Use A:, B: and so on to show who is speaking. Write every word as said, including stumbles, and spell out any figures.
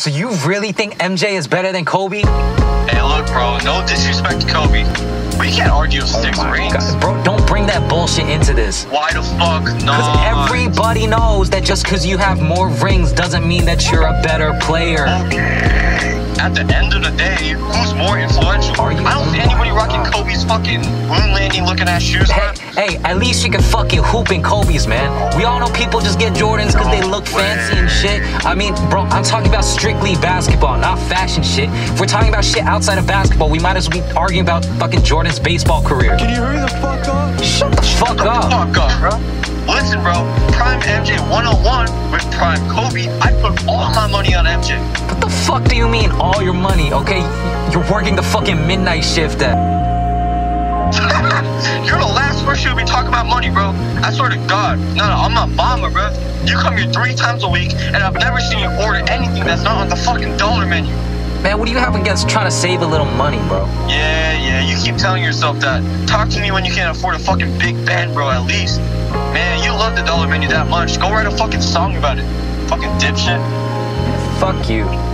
A: So you really think M J is better than Kobe?
B: Hey, look, bro, no disrespect to Kobe, but you can't argue with six
A: oh
B: rings.
A: God. Bro, don't bring that bullshit into this.
B: Why the fuck not?
A: Because everybody knows that just because you have more rings doesn't mean that you're a better player.
B: Okay. At the end of the day, who's more influential?
A: Are you?
B: I don't see anybody rocking Kobe's fucking moon landing looking ass shoes.
A: Hey, hey, at least you can fucking hoop in Kobe's, man. We all know people just get Jordans because they look fancy and shit. I mean, bro, I'm talking about strictly basketball, not fashion shit. If we're talking about shit outside of basketball, we might as well be arguing about fucking Jordan's baseball career.
C: Can you hurry the fuck up?
A: Shut the fuck
B: Shut
A: up.
B: the fuck up, bro. Listen, bro, Prime M J one oh one with Prime Kobe, I put all my money on M J.
A: What the fuck do you mean, all your money, okay? You're working the fucking midnight shift at...
B: You're the last person who'll be talking about money, bro. I swear to God. No, no, I'm not Mama, bro. You come here three times a week, and I've never seen you order anything that's not on the fucking dollar menu.
A: Man, what do you have against trying to save a little money, bro?
B: Yeah, yeah, you keep telling yourself that. Talk to me when you can't afford a fucking big band, bro, at least. Man, you love the dollar menu that much. Go write a fucking song about it. Fucking dipshit.
A: Fuck you.